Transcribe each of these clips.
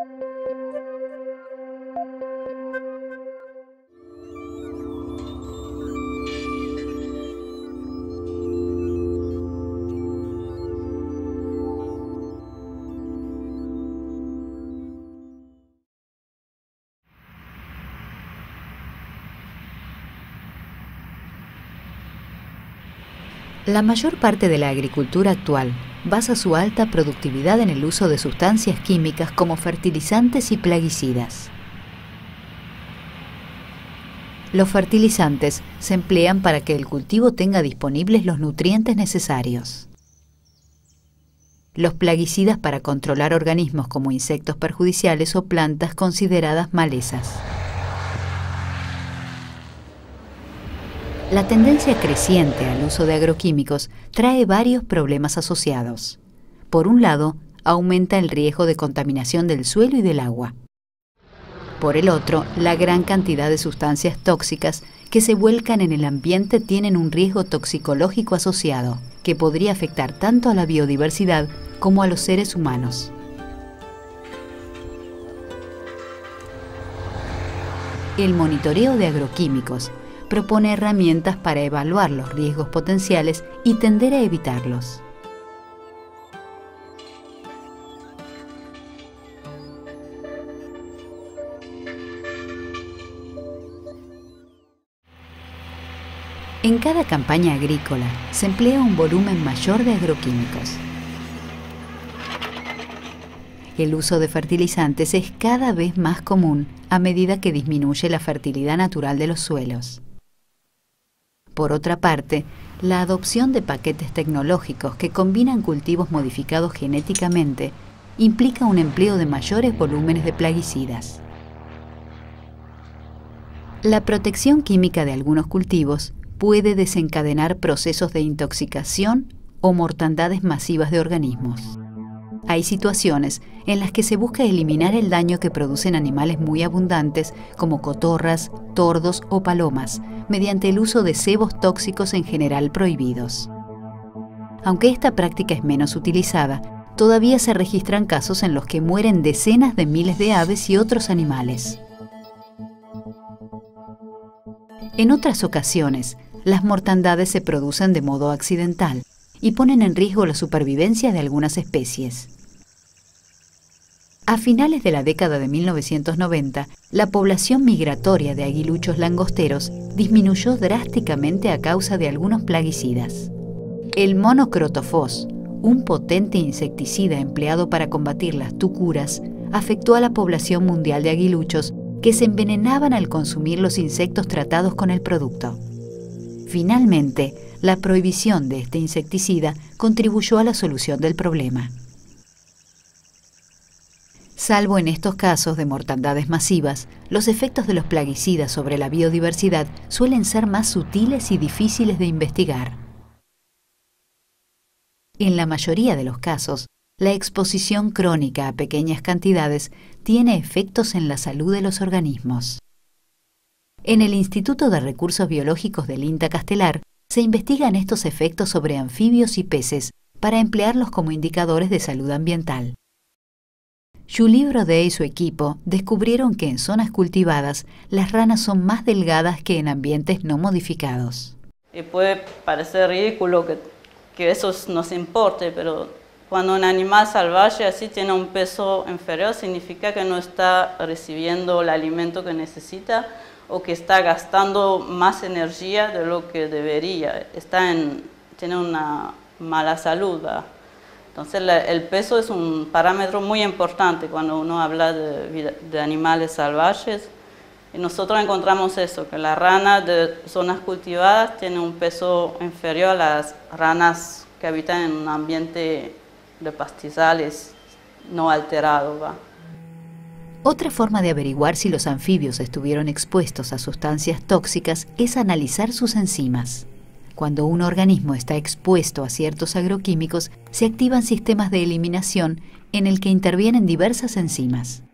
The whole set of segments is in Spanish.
La mayor parte de la agricultura actual basa su alta productividad en el uso de sustancias químicas como fertilizantes y plaguicidas. Los fertilizantes se emplean para que el cultivo tenga disponibles los nutrientes necesarios. Los plaguicidas para controlar organismos como insectos perjudiciales o plantas consideradas malezas. La tendencia creciente al uso de agroquímicos trae varios problemas asociados. Por un lado, aumenta el riesgo de contaminación del suelo y del agua. Por el otro, la gran cantidad de sustancias tóxicas que se vuelcan en el ambiente tienen un riesgo toxicológico asociado, que podría afectar tanto a la biodiversidad como a los seres humanos. El monitoreo de agroquímicos propone herramientas para evaluar los riesgos potenciales y tender a evitarlos. En cada campaña agrícola se emplea un volumen mayor de agroquímicos. El uso de fertilizantes es cada vez más común a medida que disminuye la fertilidad natural de los suelos. Por otra parte, la adopción de paquetes tecnológicos que combinan cultivos modificados genéticamente implica un empleo de mayores volúmenes de plaguicidas. La protección química de algunos cultivos puede desencadenar procesos de intoxicación o mortandades masivas de organismos. Hay situaciones en las que se busca eliminar el daño que producen animales muy abundantes como cotorras, tordos o palomas, mediante el uso de cebos tóxicos en general prohibidos. Aunque esta práctica es menos utilizada, todavía se registran casos en los que mueren decenas de miles de aves y otros animales. En otras ocasiones, las mortandades se producen de modo accidental y ponen en riesgo la supervivencia de algunas especies. A finales de la década de 1990, la población migratoria de aguiluchos langosteros disminuyó drásticamente a causa de algunos plaguicidas. El monocrotofos, un potente insecticida empleado para combatir las tucuras, afectó a la población mundial de aguiluchos que se envenenaban al consumir los insectos tratados con el producto. Finalmente, la prohibición de este insecticida contribuyó a la solución del problema. Salvo en estos casos de mortandades masivas, los efectos de los plaguicidas sobre la biodiversidad suelen ser más sutiles y difíciles de investigar. En la mayoría de los casos, la exposición crónica a pequeñas cantidades tiene efectos en la salud de los organismos. En el Instituto de Recursos Biológicos del INTA Castelar se investigan estos efectos sobre anfibios y peces para emplearlos como indicadores de salud ambiental. Julie Brodet y su equipo descubrieron que en zonas cultivadas las ranas son más delgadas que en ambientes no modificados. Y puede parecer ridículo que eso nos importe, pero cuando un animal salvaje así tiene un peso inferior, significa que no está recibiendo el alimento que necesita o que está gastando más energía de lo que debería. Tiene una mala salud, ¿verdad? Entonces el peso es un parámetro muy importante cuando uno habla de animales salvajes. Y nosotros encontramos eso, que la rana de zonas cultivadas tiene un peso inferior a las ranas que habitan en un ambiente de pastizales no alterado, ¿va? Otra forma de averiguar si los anfibios estuvieron expuestos a sustancias tóxicas es analizar sus enzimas. Cuando un organismo está expuesto a ciertos agroquímicos, se activan sistemas de eliminación en el que intervienen diversas enzimas.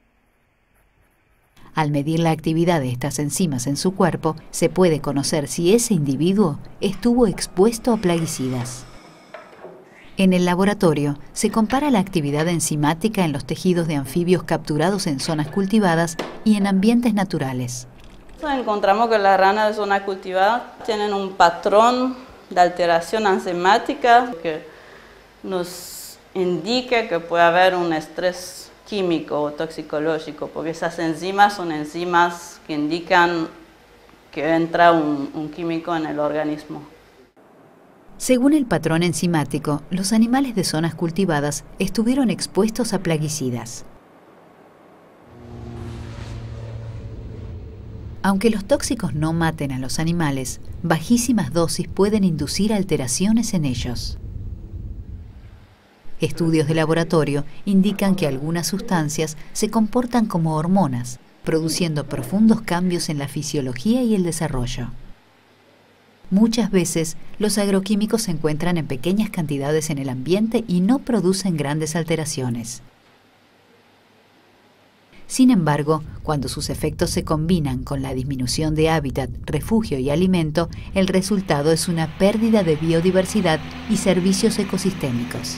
Al medir la actividad de estas enzimas en su cuerpo, se puede conocer si ese individuo estuvo expuesto a plaguicidas. En el laboratorio se compara la actividad enzimática en los tejidos de anfibios capturados en zonas cultivadas y en ambientes naturales. Encontramos que las ranas de zona cultivada tienen un patrón de alteración enzimática que nos indica que puede haber un estrés químico o toxicológico, porque esas enzimas son enzimas que indican que entra un químico en el organismo. Según el patrón enzimático, los animales de zonas cultivadas estuvieron expuestos a plaguicidas. Aunque los tóxicos no maten a los animales, bajísimas dosis pueden inducir alteraciones en ellos. Estudios de laboratorio indican que algunas sustancias se comportan como hormonas, produciendo profundos cambios en la fisiología y el desarrollo. Muchas veces, los agroquímicos se encuentran en pequeñas cantidades en el ambiente y no producen grandes alteraciones. Sin embargo, cuando sus efectos se combinan con la disminución de hábitat, refugio y alimento, el resultado es una pérdida de biodiversidad y servicios ecosistémicos.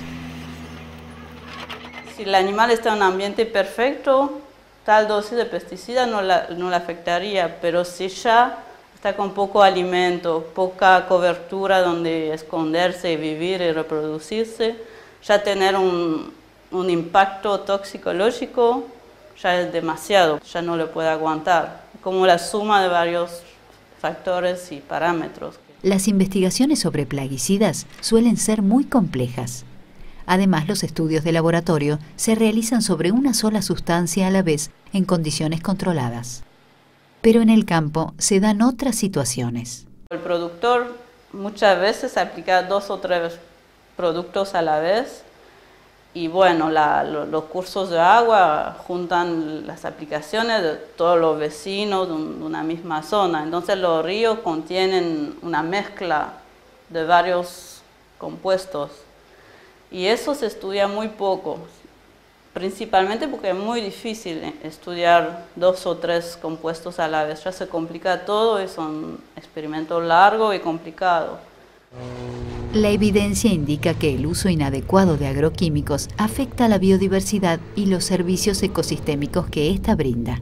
Si el animal está en un ambiente perfecto, tal dosis de pesticida no le afectaría, pero si ya está con poco alimento, poca cobertura donde esconderse, vivir y reproducirse, ya tener un impacto toxicológico ya es demasiado, ya no le puede aguantar, como la suma de varios factores y parámetros. Las investigaciones sobre plaguicidas suelen ser muy complejas. Además, los estudios de laboratorio se realizan sobre una sola sustancia a la vez en condiciones controladas. Pero en el campo se dan otras situaciones. El productor muchas veces aplica 2 o 3 productos a la vez y bueno, los cursos de agua juntan las aplicaciones de todos los vecinos de una misma zona. Entonces los ríos contienen una mezcla de varios compuestos y eso se estudia muy poco. Principalmente porque es muy difícil estudiar 2 o 3 compuestos a la vez. Ya se complica todo y son experimentos largos y complicados. La evidencia indica que el uso inadecuado de agroquímicos afecta a la biodiversidad y los servicios ecosistémicos que ésta brinda.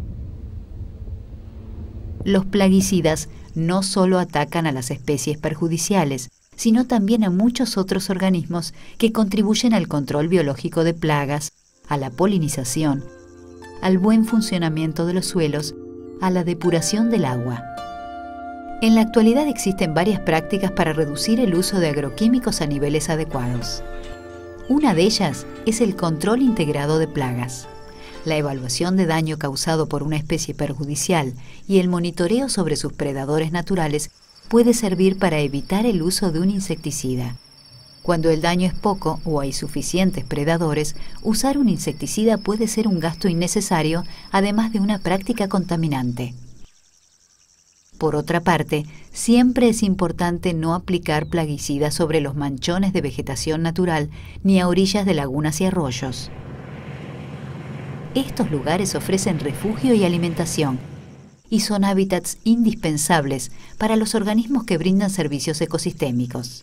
Los plaguicidas no solo atacan a las especies perjudiciales, sino también a muchos otros organismos que contribuyen al control biológico de plagas, a la polinización, al buen funcionamiento de los suelos, a la depuración del agua. En la actualidad existen varias prácticas para reducir el uso de agroquímicos a niveles adecuados. Una de ellas es el control integrado de plagas. La evaluación de daño causado por una especie perjudicial y el monitoreo sobre sus predadores naturales puede servir para evitar el uso de un insecticida. Cuando el daño es poco o hay suficientes predadores, usar un insecticida puede ser un gasto innecesario, además de una práctica contaminante. Por otra parte, siempre es importante no aplicar plaguicidas sobre los manchones de vegetación natural ni a orillas de lagunas y arroyos. Estos lugares ofrecen refugio y alimentación y son hábitats indispensables para los organismos que brindan servicios ecosistémicos.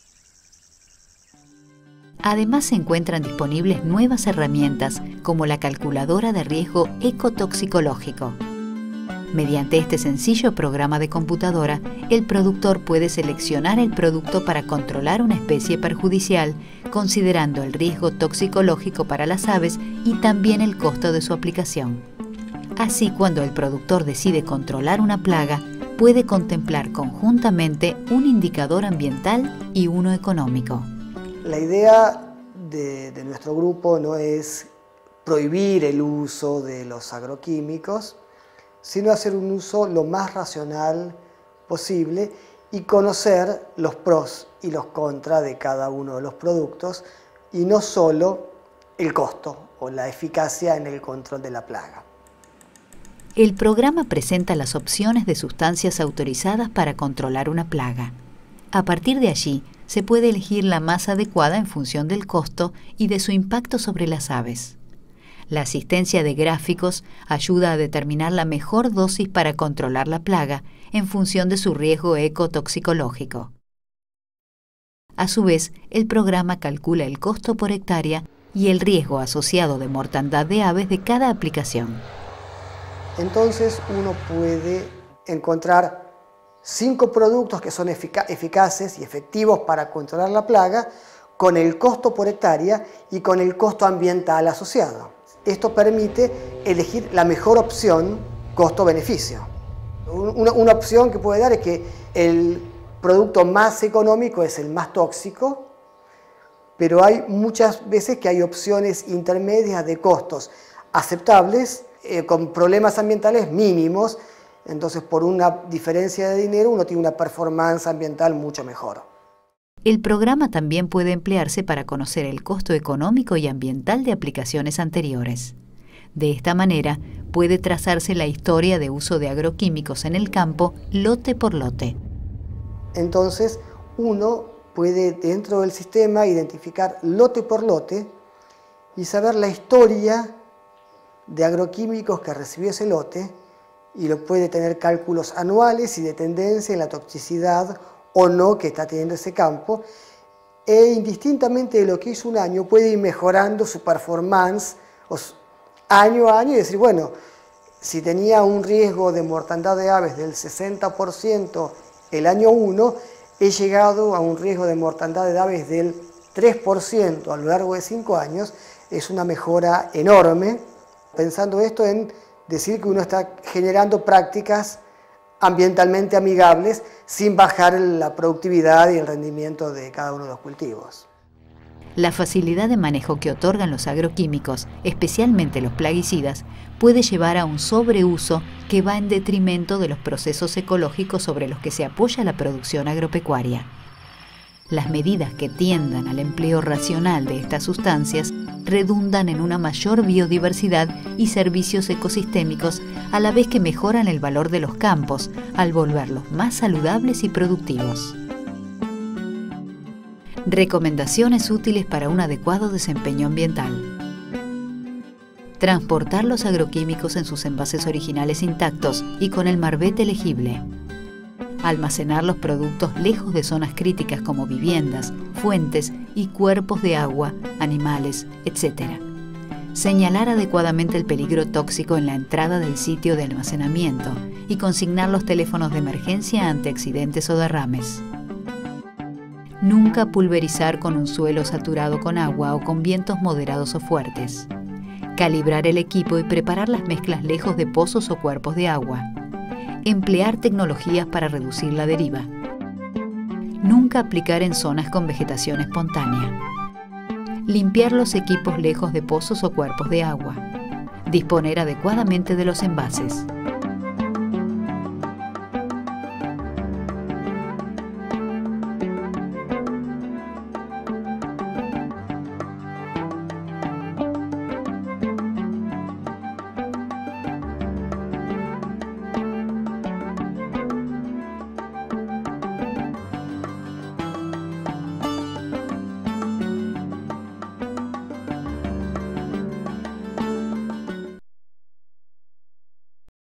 Además, se encuentran disponibles nuevas herramientas como la calculadora de riesgo ecotoxicológico. Mediante este sencillo programa de computadora, el productor puede seleccionar el producto para controlar una especie perjudicial, considerando el riesgo toxicológico para las aves y también el costo de su aplicación. Así, cuando el productor decide controlar una plaga, puede contemplar conjuntamente un indicador ambiental y uno económico. La idea de nuestro grupo no es prohibir el uso de los agroquímicos, sino hacer un uso lo más racional posible y conocer los pros y los contras de cada uno de los productos y no solo el costo o la eficacia en el control de la plaga. El programa presenta las opciones de sustancias autorizadas para controlar una plaga. A partir de allí, se puede elegir la más adecuada en función del costo y de su impacto sobre las aves. La asistencia de gráficos ayuda a determinar la mejor dosis para controlar la plaga en función de su riesgo ecotoxicológico. A su vez, el programa calcula el costo por hectárea y el riesgo asociado de mortandad de aves de cada aplicación. Entonces uno puede encontrar 5 productos que son eficaces y efectivos para controlar la plaga con el costo por hectárea y con el costo ambiental asociado. Esto permite elegir la mejor opción costo-beneficio. Una opción que puede dar es que el producto más económico es el más tóxico, pero hay muchas veces que hay opciones intermedias de costos aceptables con problemas ambientales mínimos. Entonces, por una diferencia de dinero, uno tiene una performance ambiental mucho mejor. El programa también puede emplearse para conocer el costo económico y ambiental de aplicaciones anteriores. De esta manera, puede trazarse la historia de uso de agroquímicos en el campo lote por lote. Entonces, uno puede, dentro del sistema, identificar lote por lote y saber la historia de agroquímicos que recibió ese lote, y lo puede tener cálculos anuales y de tendencia en la toxicidad o no que está teniendo ese campo, e indistintamente de lo que hizo un año puede ir mejorando su performance año a año y decir, bueno, si tenía un riesgo de mortandad de aves del 60% el año 1, he llegado a un riesgo de mortandad de aves del 3% a lo largo de 5 años, es una mejora enorme, pensando esto en decir que uno está generando prácticas ambientalmente amigables sin bajar la productividad y el rendimiento de cada uno de los cultivos. La facilidad de manejo que otorgan los agroquímicos, especialmente los plaguicidas, puede llevar a un sobreuso que va en detrimento de los procesos ecológicos sobre los que se apoya la producción agropecuaria. Las medidas que tiendan al empleo racional de estas sustancias redundan en una mayor biodiversidad y servicios ecosistémicos, a la vez que mejoran el valor de los campos al volverlos más saludables y productivos. Recomendaciones útiles para un adecuado desempeño ambiental. Transportar los agroquímicos en sus envases originales intactos y con el marbete legible. Almacenar los productos lejos de zonas críticas como viviendas, fuentes y cuerpos de agua, animales, etc. Señalar adecuadamente el peligro tóxico en la entrada del sitio de almacenamiento y consignar los teléfonos de emergencia ante accidentes o derrames. Nunca pulverizar con un suelo saturado con agua o con vientos moderados o fuertes. Calibrar el equipo y preparar las mezclas lejos de pozos o cuerpos de agua. Emplear tecnologías para reducir la deriva. Nunca aplicar en zonas con vegetación espontánea. Limpiar los equipos lejos de pozos o cuerpos de agua. Disponer adecuadamente de los envases.